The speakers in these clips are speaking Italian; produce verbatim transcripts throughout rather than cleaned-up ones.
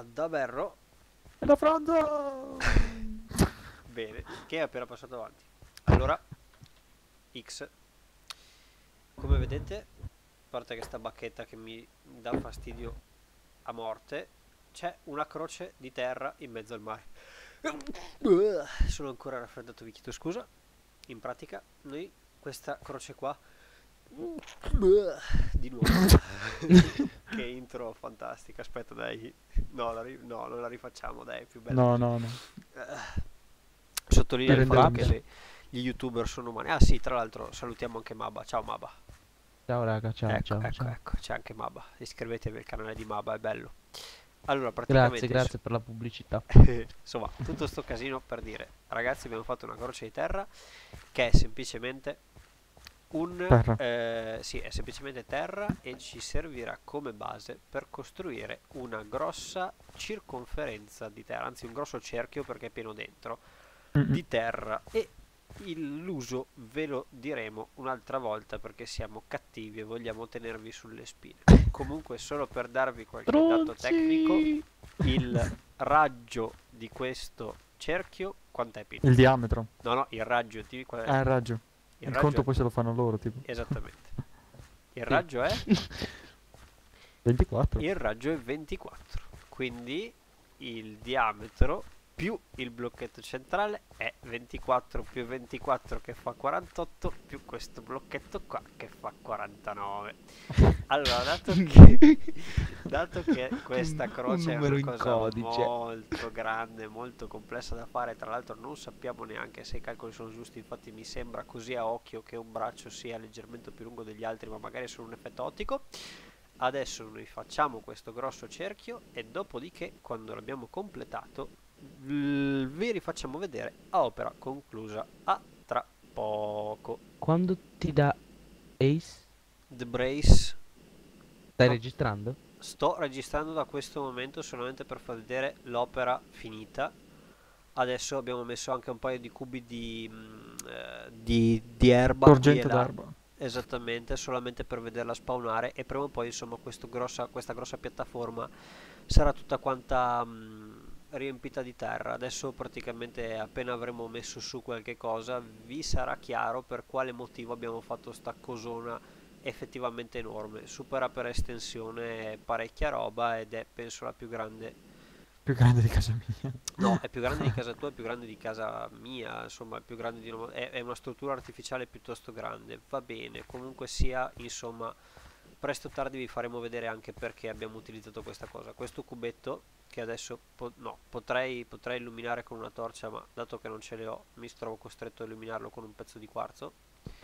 da berro. E la Franza! Bene, che è appena passato avanti. Allora, X, come vedete, a parte che sta bacchetta che mi dà fastidio a morte, c'è una croce di terra in mezzo al mare. Sono ancora raffreddato, vi chiedo scusa. In pratica, noi questa croce qua, di nuovo, che intro fantastica. Aspetta, dai, no, la ri- no, non la rifacciamo, dai, è più bella No, così. no, no. Sottolinea Per il rendere fatto un che po'. le- gli youtuber sono umani. Ah sì, tra l'altro salutiamo anche Maba. Ciao Maba. Ciao raga, ciao, Ecco, ciao, ecco, ciao. ecco, c'è anche Maba. Iscrivetevi al canale di Maba, è bello. Allora, Grazie, praticamente, grazie per la pubblicità. insomma, tutto sto casino per dire, ragazzi, abbiamo fatto una croce di terra che è semplicemente un, Terra. eh, sì, è semplicemente terra e ci servirà come base per costruire una grossa circonferenza di terra, anzi un grosso cerchio perché è pieno dentro Mm-mm. di terra e il- l'uso ve lo diremo un'altra volta perché siamo cattivi e vogliamo tenervi sulle spine. Comunque, solo per darvi qualche dato tecnico, Stronzi! il raggio di questo cerchio, quant'è Pino? Il diametro. No, no, il raggio, di qual è? Ah, il raggio. Il Il raggio conto è poi se lo fanno loro, tipo. esattamente. Il Sì. raggio è? ventiquattro. Il raggio è ventiquattro, quindi il diametro più il blocchetto centrale è ventiquattro più ventiquattro che fa quarantotto più questo blocchetto qua che fa quarantanove. Allora, dato che, dato che questa Un, un croce è numero una in cosa codice. molto grande, molto complessa da fare, tra l'altro non sappiamo neanche se i calcoli sono giusti, infatti mi sembra così a occhio che un braccio sia leggermente più lungo degli altri, ma magari è solo un effetto ottico. Adesso noi facciamo questo grosso cerchio e dopodiché, quando l'abbiamo completato, v- vi rifacciamo vedere a opera conclusa. A tra poco. Quando ti dà Ace, The Brace. stai No, registrando? sto registrando da questo momento solamente per far vedere l'opera finita. Adesso abbiamo messo anche un paio di cubi di, mm, eh, di, di erba qui e Sorgente là. d'erba. Esattamente, solamente per vederla spawnare e prima o poi insomma questo grossa, questa grossa piattaforma sarà tutta quanta mh, riempita di terra. Adesso praticamente appena avremo messo su qualche cosa vi sarà chiaro per quale motivo abbiamo fatto sta cosona effettivamente enorme. Supera per estensione parecchia roba ed è penso la più grande. Più grande di casa mia. No, è più grande di casa tua, è più grande di casa mia, insomma, è più grande di una, è, è una struttura artificiale piuttosto grande. Va bene, comunque sia, insomma, presto o tardi vi faremo vedere anche perché abbiamo utilizzato questa cosa. Questo cubetto, che adesso po- no, potrei, potrei illuminare con una torcia, ma dato che non ce le ho, mi trovo costretto a illuminarlo con un pezzo di quarzo.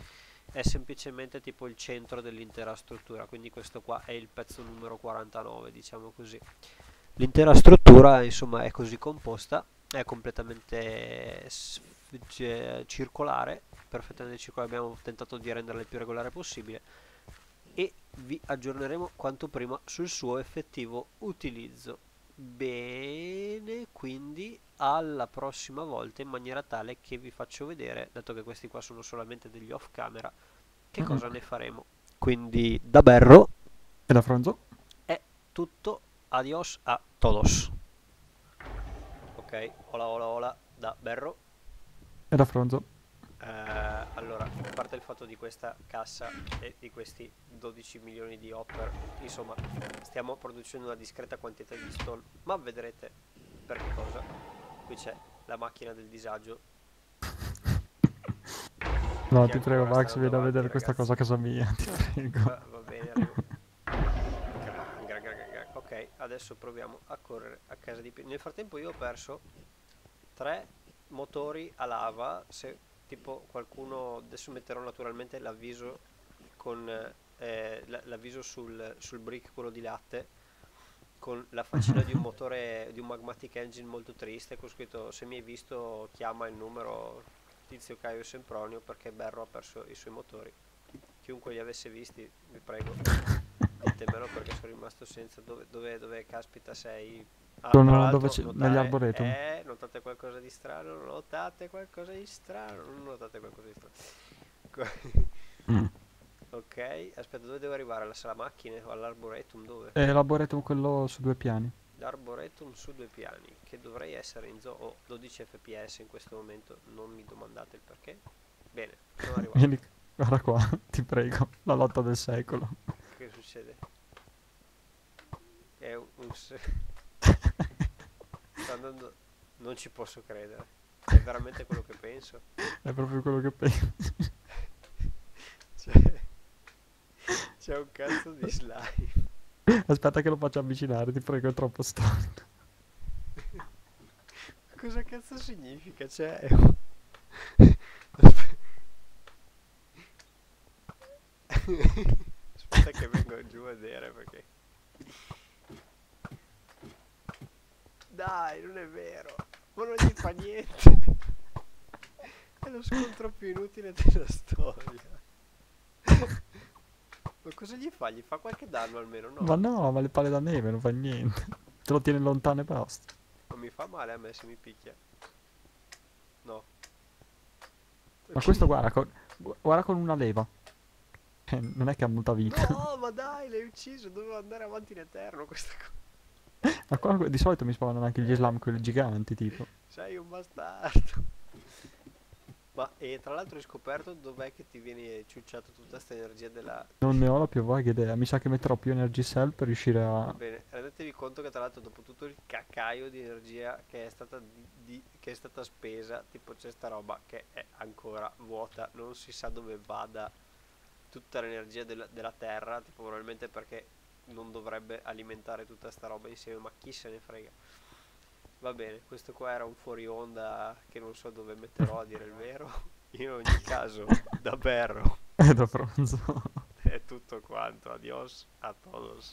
È semplicemente tipo il centro dell'intera struttura, quindi questo qua è il pezzo numero quarantanove, diciamo così. L'intera struttura, insomma, è così composta, è completamente s- ge- circolare, perfettamente circolare, abbiamo tentato di renderla il più regolare possibile e vi aggiorneremo quanto prima sul suo effettivo utilizzo. Bene, quindi alla prossima volta in maniera tale che vi faccio vedere, dato che questi qua sono solamente degli off camera, che Mm-mm. cosa ne faremo. Quindi da berro E la Franzo? è tutto, adios a todos. Ok, hola hola hola da berro. E la Franzo? Eh, allora, a parte il fatto di questa cassa e di questi dodici milioni di hopper, insomma, stiamo producendo una discreta quantità di stall, ma vedrete per che cosa. Qui c'è la macchina del disagio No, che ti prego, ancora sta Max, andando vieni a avanti, vedere questa ragazzi. cosa a casa mia, ti prego. Va, va bene, arrivo. Gra, gra, gra, gra, gra. Ok, adesso proviamo a correre a casa di Pino. Nel frattempo io ho perso tre motori a lava. Se tipo qualcuno, adesso metterò naturalmente l'avviso con eh, l- l'avviso sul, sul brick, quello di latte, con la faccina di un motore di un magmatic engine molto triste con scritto: se mi hai visto chiama il numero Tizio Caio Sempronio perché Berro ha perso i suoi motori. Chiunque li avesse visti, vi prego, ditemelo perché sono rimasto senza. Dove, dove, dove caspita sei? Ah, tra Sono dove l'altro c'è, negli notare, arboretum. eh, notate qualcosa di strano? Notate qualcosa di strano? Non notate qualcosa di strano? Mm. Ok, aspetta, dove devo arrivare? Alla sala macchine o all'arboretum? Dove? E l'arboretum quello su due piani. L'Arboretum su due piani, che dovrei essere in zona... Oh, dodici F P S in questo momento, non mi domandate il perché. Bene, sono arrivato. Vieni, guarda qua, ti prego, la lotta del secolo. Che succede? È un... un se- sta andando... Non ci posso credere. È veramente quello che penso. È proprio quello che penso. C'è... C'è un cazzo di slime. Aspetta che lo faccio avvicinare, ti prego, è troppo stonto. Cosa cazzo significa? Cioè... è un- Aspe- Aspetta che vengo giù a vedere perché... Dai, non è vero. Ma non gli fa niente. È lo scontro più inutile della storia. Ma cosa gli fa? Gli fa qualche danno almeno, Ma no? no, ma le palle da neve non fa niente. Te lo tiene lontano e basta. Non mi fa male a me se mi picchia. No. Ma questo guarda con, gu- guarda con una leva. Eh, non è che ha molta vita. No, ma dai, l'hai ucciso. Dovevo andare avanti in eterno questa cosa. Ma qua di solito mi spawnano anche gli slam, quelli giganti, tipo. Sei un bastardo. Ma e tra l'altro hai scoperto dov'è che ti viene ciucciata tutta questa energia della... Non ne ho la più vaga idea. Mi sa che metterò più energy cell per riuscire Va a... bene, rendetevi conto che tra l'altro dopo tutto il cacaio di energia che è stata, di- di- che è stata spesa, tipo c'è sta roba che è ancora vuota, non si sa dove vada tutta l'energia della, della Terra, tipo probabilmente perché non dovrebbe alimentare tutta sta roba insieme, ma chi se ne frega. Va bene, questo qua era un fuori onda che non so dove metterò a dire il vero. In ogni caso, da berro È da pronto. è tutto quanto. Adios a todos.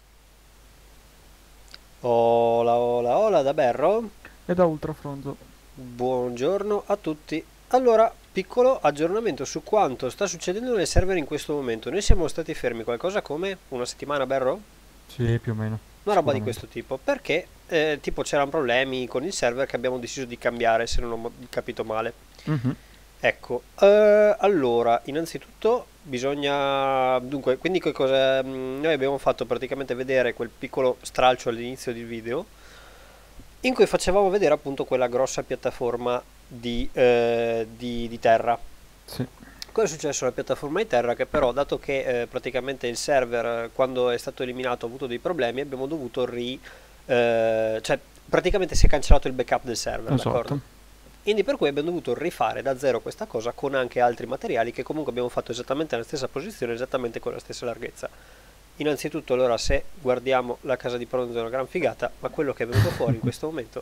Hola, hola, hola da berro. È da ultrafronzo. Buongiorno a tutti. Allora, piccolo aggiornamento su quanto sta succedendo nel server in questo momento. Noi siamo stati fermi qualcosa come una settimana, berro? Sì, più o meno. Una roba di Sicuramente. questo tipo, perché eh, tipo c'erano problemi con il server che abbiamo deciso di cambiare, se non ho mo- capito male. Mhm. Ecco, eh, allora, innanzitutto bisogna... Dunque, quindi che cosa... mm, Noi abbiamo fatto praticamente vedere quel piccolo stralcio all'inizio del video, in cui facevamo vedere appunto quella grossa piattaforma di, eh, di- di terra. Sì. Cosa è successo alla piattaforma di terra? Che però, dato che eh, praticamente il server, eh, quando è stato eliminato, ha avuto dei problemi, abbiamo dovuto ri... eh, cioè, praticamente si è cancellato il backup del server, d'accordo? Esatto. Quindi per cui abbiamo dovuto rifare da zero questa cosa con anche altri materiali che comunque abbiamo fatto esattamente nella stessa posizione, esattamente con la stessa larghezza. Innanzitutto, allora, se guardiamo la casa di bronzo è una gran figata, ma quello che è venuto fuori in questo momento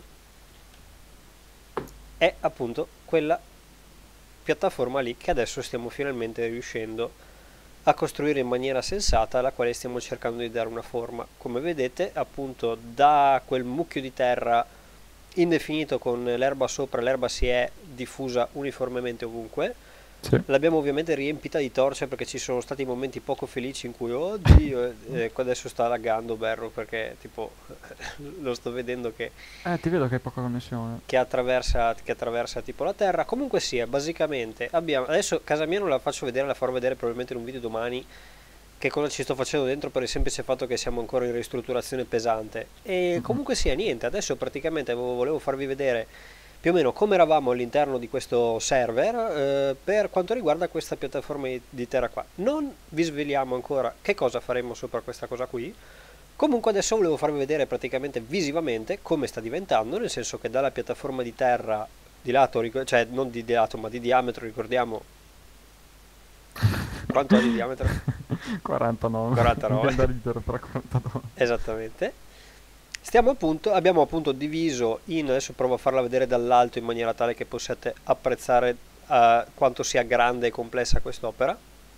è appunto quella piattaforma lì che adesso stiamo finalmente riuscendo a costruire in maniera sensata, alla quale stiamo cercando di dare una forma. Come vedete, appunto, da quel mucchio di terra indefinito con l'erba sopra, l'erba si è diffusa uniformemente ovunque. Sì. L'abbiamo ovviamente riempita di torce perché ci sono stati momenti poco felici in cui, oddio, eh, adesso sta laggando Berro perché tipo lo sto vedendo che Eh, ti vedo che hai poca connessione. che attraversa, che attraversa tipo la terra. Comunque sia, basicamente abbiamo adesso casa mia non la faccio vedere, la farò vedere probabilmente in un video domani che cosa ci sto facendo dentro, per il semplice fatto che siamo ancora in ristrutturazione pesante. E Mhm. comunque sia, niente, adesso praticamente vo- volevo farvi vedere più o meno come eravamo all'interno di questo server eh, per quanto riguarda questa piattaforma di di terra qua. Non vi sveliamo ancora che cosa faremo sopra questa cosa qui. Comunque adesso volevo farvi vedere praticamente visivamente come sta diventando, nel senso che dalla piattaforma di terra di lato, ric- cioè non di, di lato ma di diametro, ricordiamo quanto ha di diametro? quarantanove. Mi quarantanove. viene da ridere per quarantanove. Esattamente. Stiamo appunto, abbiamo appunto diviso in, adesso provo a farla vedere dall'alto in maniera tale che possiate apprezzare eh, quanto sia grande e complessa quest'opera.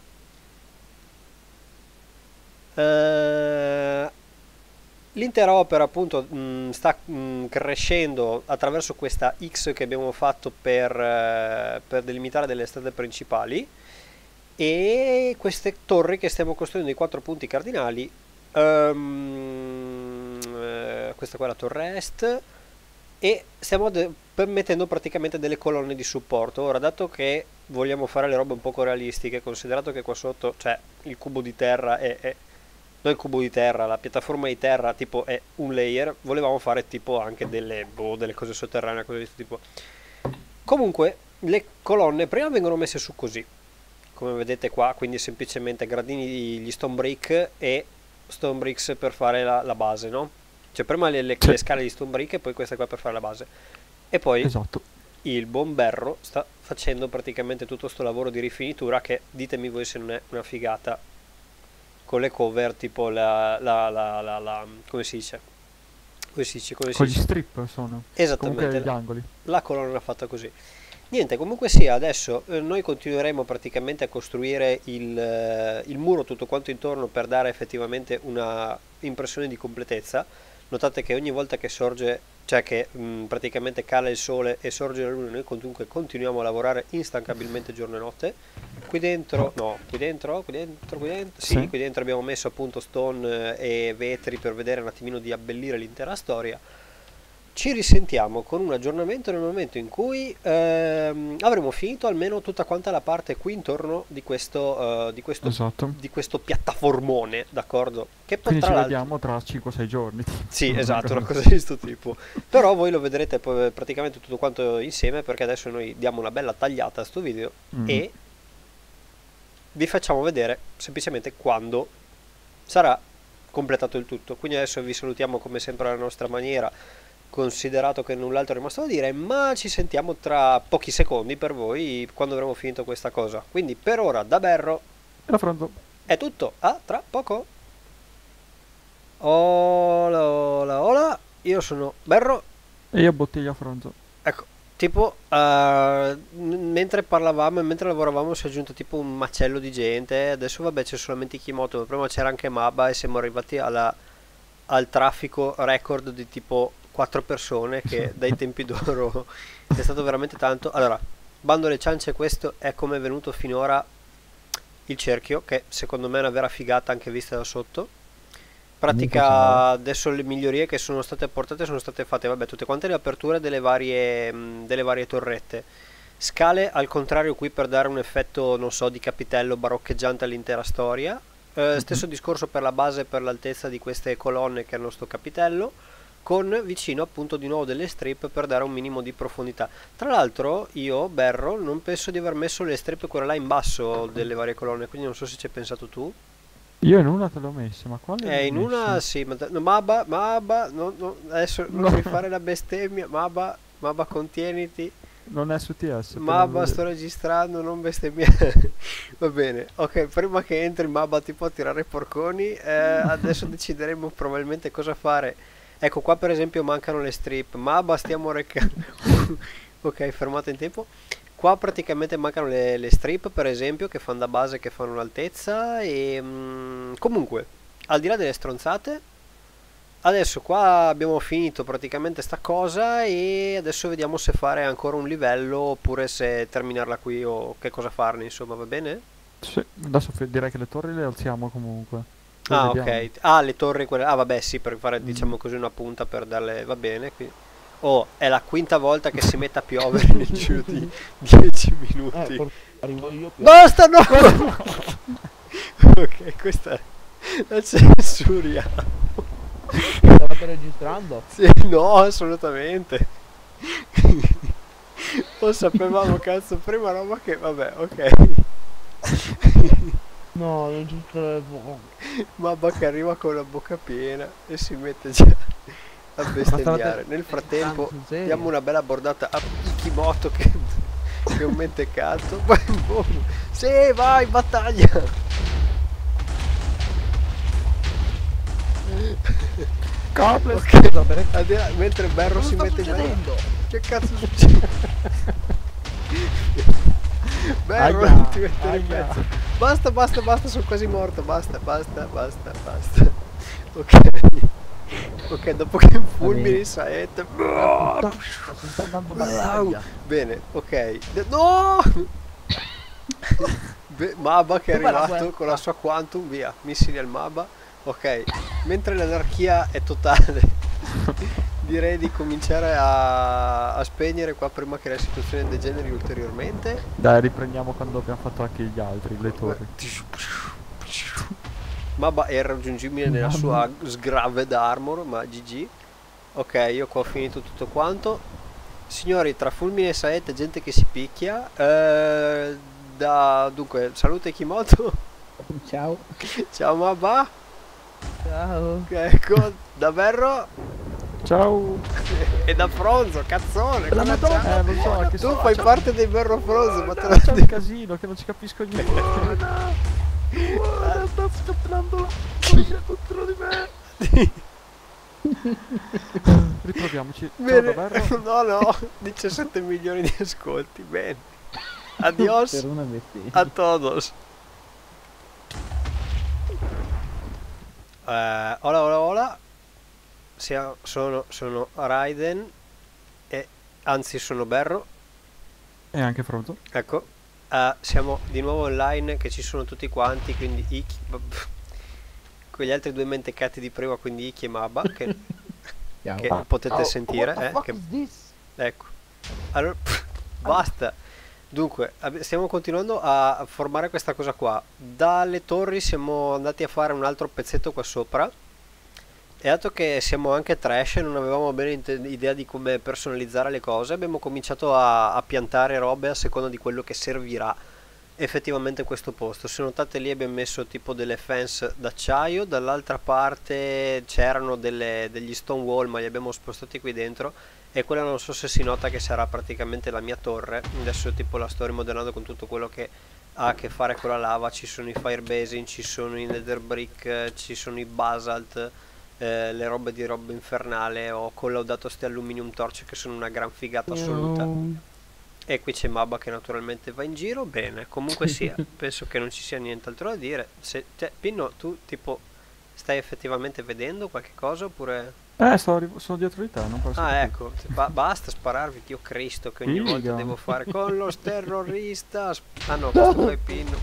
Eh, L'intera opera appunto mh, sta mh, crescendo attraverso questa X che abbiamo fatto per, eh, per delimitare delle strade principali e queste torri che stiamo costruendo, i quattro punti cardinali. Ehm, eh, questa qua è la torre est e stiamo de- mettendo praticamente delle colonne di supporto. Ora, dato che vogliamo fare le robe un poco realistiche, considerato che qua sotto, cioè, il cubo di terra è, è noi il cubo di terra, la piattaforma di terra tipo è un layer, volevamo fare tipo anche delle, boh, delle cose sotterranee, cose di questo tipo. Comunque le colonne prima vengono messe su così, come vedete qua, quindi semplicemente gradini di gli stone brick e stone bricks per fare la, la base, no? Cioè prima le, le, Sì. le scale di stone brick e poi questa qua per fare la base. E poi Esatto. il buon Berro sta facendo praticamente tutto sto lavoro di rifinitura che ditemi voi se non è una figata, con le cover tipo la, la, la, la, la come si dice? Come si dice? Come si Con gli dice? strip sono. Esattamente, Comunque gli la, angoli. la colonna fatta così. Niente, comunque sia, adesso eh, noi continueremo praticamente a costruire il, eh, il muro tutto quanto intorno per dare effettivamente una impressione di completezza. Notate che ogni volta che sorge, cioè che mh, praticamente cala il sole e sorge la luna, noi comunque continuiamo a lavorare instancabilmente giorno e notte. Qui dentro, no, qui dentro, qui dentro, qui dentro, sì, Sì. qui dentro abbiamo messo appunto stone eh, e vetri per vedere un attimino di abbellire l'intera storia. Ci risentiamo con un aggiornamento nel momento in cui ehm, avremo finito almeno tutta quanta la parte qui intorno di questo, eh, di questo, Esatto. di questo piattaformone, d'accordo? Che poi Quindi tra ci l'altro... vediamo tra cinque sei giorni. tipo. Sì, Una esatto, una cosa cosa di questo tipo. Però voi lo vedrete poi praticamente tutto quanto insieme perché adesso noi diamo una bella tagliata a sto video Mm. e vi facciamo vedere semplicemente quando sarà completato il tutto. Quindi adesso vi salutiamo come sempre alla nostra maniera, considerato che null'altro è rimasto da dire, ma ci sentiamo tra pochi secondi per voi quando avremo finito questa cosa. Quindi per ora da Berro E la Franzo. è tutto, a tra poco. Ola ola ola, io sono Berro. E io bottiglia Franzo. Ecco, tipo, eh, n- mentre parlavamo e mentre lavoravamo si è aggiunto tipo un macello di gente. Adesso vabbè c'è solamente Kimoto, ma prima c'era anche Maba e siamo arrivati alla- al traffico record di tipo quattro persone che dai tempi d'oro è stato veramente tanto. Allora, bando alle ciance, questo è come è venuto finora il cerchio, che secondo me è una vera figata anche vista da sotto. Comunque Pratica adesso le migliorie che sono state apportate sono state fatte, vabbè, tutte quante le aperture delle varie, mh, delle varie torrette. Scale al contrario qui per dare un effetto, non so, di capitello baroccheggiante all'intera storia. Eh, Mhm. stesso discorso per la base e per l'altezza di queste colonne che hanno sto capitello, con vicino appunto di nuovo delle strip per dare un minimo di profondità. Tra l'altro io, Berro, non penso di aver messo le strip quelle là in basso delle varie colonne, quindi non so se ci hai pensato tu. Io in una te l'ho messa, ma quale Eh, l'hai in una messa? sì, ma no, Maba, Maba, no, no, adesso non No, mi fare la bestemmia, Maba, Maba contieniti, non è su T S, te la Maba sto vedo. registrando, non bestemmiare. Va bene, ok, prima che entri Maba ti può tirare i porconi, eh, adesso decideremo probabilmente cosa fare. Ecco qua per esempio mancano le strip, Maba stiamo recando, ok, fermato in tempo. Qua praticamente mancano le, le strip per esempio che fanno da base, che fanno l'altezza e mm, comunque al di là delle stronzate adesso qua abbiamo finito praticamente sta cosa e adesso vediamo se fare ancora un livello oppure se terminarla qui o che cosa farne, insomma, va bene? Sì, adesso fe- direi che le torri le alziamo comunque. Poi Ah, vediamo. ok. Ah, le torri quelle. Ah, vabbè, sì, per fare Mm. diciamo così una punta per darle. Va bene. Qui. Oh, è la quinta volta che si mette a piovere nel giro di dieci Eh, minuti. por- arrivo io più. Basta, no! Ok, questa è la censuriamo. Stavate registrando? Sì, no, assolutamente. Lo sapevamo, cazzo, prima roba che. Vabbè, ok. No, non ci credo. Mamma che arriva con la bocca piena e si mette già a Ma bestemmiare. stavate Nel registrando frattempo sul serio? diamo una bella bordata a Ikimoto che, che è un mentecato. Poi, boom. Sì, vai, battaglia! Cable! Ok, Scusa, perché- Adela- mentre Berro Cosa si sta mette già. succedendo? Che cazzo succede? Berro, Aia, non ti mettere in aia. pezzo. Basta, basta, basta, sono quasi morto. Basta, basta, basta, basta. Ok. Ok, dopo che fulmini saette. Puttana, si sta andando battaglia. Bene, ok. De- No! Be- Maba che è Dov'è la arrivato guerra? con la sua Quantum, via. Missili al Maba. Ok. Mentre l'anarchia è totale, direi di cominciare a, a spegnere qua prima che la situazione degeneri ulteriormente. Dai, riprendiamo quando abbiamo fatto anche gli altri, le torri. Mabba è raggiungibile nella sua sgraved armor, ma G G. Ok, io qua ho finito tutto quanto. Signori, tra fulmine e saette, gente che si picchia. Eh, da, dunque, salute Kimoto. Ciao. Ciao Mabba. Ciao. Ecco, da Berro Ciao. e da Fronzo, cazzone. La cosa Madonna. c'è? Eh, lo so, che Tu so, fai c'è- parte dei Berro Fronzo, ma te lo c'è un dico. casino che non ci capisco niente. Guarda, sta scappando la policia contro di me. Riproviamoci. Ciao Bene, Daverro. no, no, diciassette milioni di ascolti, bene. Adios Per una bestemmia. a todos. Eh, hola, hola, hola. Sia- sono, sono Raiden e anzi sono Berro. E anche Frodo. Ecco, eh, siamo di nuovo online che ci sono tutti quanti, quindi Iki, quegli altri due mentecatti di prima, quindi Iki e Mabba, che, Ciao. che Ah. potete Oh, sentire. what the eh, fuck che- is this? ecco, allora, basta. Dunque, ab- stiamo continuando a formare questa cosa qua. Dalle torri siamo andati a fare un altro pezzetto qua sopra. E dato che siamo anche trash e non avevamo bene inte- idea di come personalizzare le cose, abbiamo cominciato a, a piantare robe a seconda di quello che servirà effettivamente questo posto. Se notate lì abbiamo messo tipo delle fence d'acciaio, dall'altra parte c'erano delle- degli stone wall ma li abbiamo spostati qui dentro e quella non so se si nota che sarà praticamente la mia torre. Adesso tipo la sto rimodernando con tutto quello che ha a che fare con la lava. Ci sono i fire basin, ci sono i nether brick, eh, ci sono i basalt, eh, le robe di roba infernale. Ho collaudato sti aluminium torch che sono una gran figata assoluta. E qui c'è Mabba che naturalmente va in giro. Bene, comunque sia, penso che non ci sia nient'altro da dire. Se, cioè, Pinno, tu tipo stai effettivamente vedendo qualche cosa oppure... Eh, sto arri- sono dietro di te, non posso. Ah, ecco, ba- basta spararvi, Dio Cristo, che ogni Figa. volta devo fare con lo terrorista. Sp- ah no, questo qua è Pinno.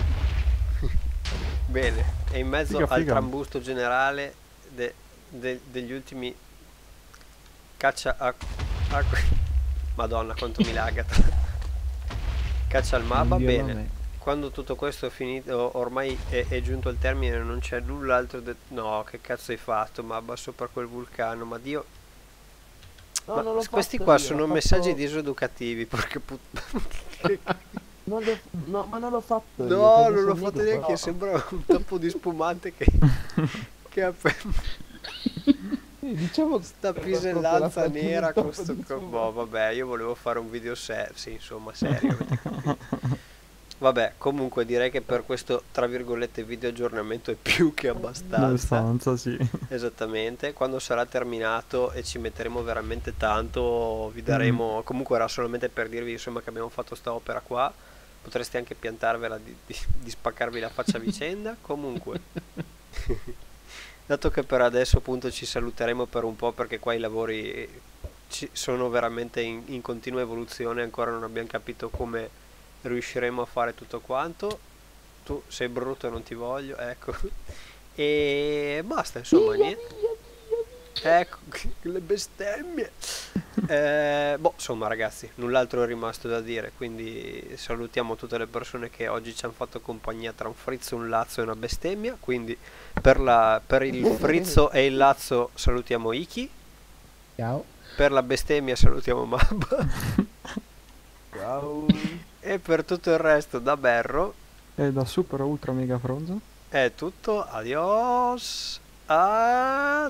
Bene, e in mezzo Figa, al figa. trambusto generale de- de- degli ultimi caccia a... a- Madonna, quanto mi laga. Caccia al Mabba, Dio bene. da me. Quando tutto questo è finito, ormai è, è giunto al termine, non c'è null'altro da... No, che cazzo hai fatto, Mabba, sopra quel vulcano? Ma Dio... No, Ma non l'ho questi fatto qua io, sono l'ho messaggi fatto- diseducativi, perché put... Non l'ho- no, ma non l'ho fatto io, No, perché non l'ho sono fatto nego, neanche io, però- sembra un tappo di spumante che... che ha Sì, diciamo sta che pisellanza proprio la nera faccio con di sto... tappo di Boh, vabbè, io volevo fare un video serio, sì, insomma, serio. avete capito. Vabbè, comunque direi che per questo, tra virgolette, video aggiornamento è più che abbastanza. Abbastanza, sì. Esattamente, quando sarà terminato e ci metteremo veramente tanto, vi daremo, comunque era solamente per dirvi insomma che abbiamo fatto sta opera qua, potreste anche piantarvela di, di, di spaccarvi la faccia a vicenda, comunque, dato che per adesso appunto ci saluteremo per un po' perché qua i lavori ci sono veramente in, in continua evoluzione, ancora non abbiamo capito come riusciremo a fare tutto quanto, tu sei brutto e non ti voglio, ecco. E basta, insomma, niente. Ecco, le bestemmie. Eh, boh, insomma, ragazzi, null'altro è rimasto da dire. Quindi salutiamo tutte le persone che oggi ci hanno fatto compagnia tra un frizzo, un lazzo e una bestemmia. Quindi per, la, per il frizzo e il lazzo salutiamo Iki. Ciao. Per la bestemmia salutiamo Mabba. Ciao. E per tutto il resto, da Berro, E da super ultra mega Frodo. è tutto. Adios. A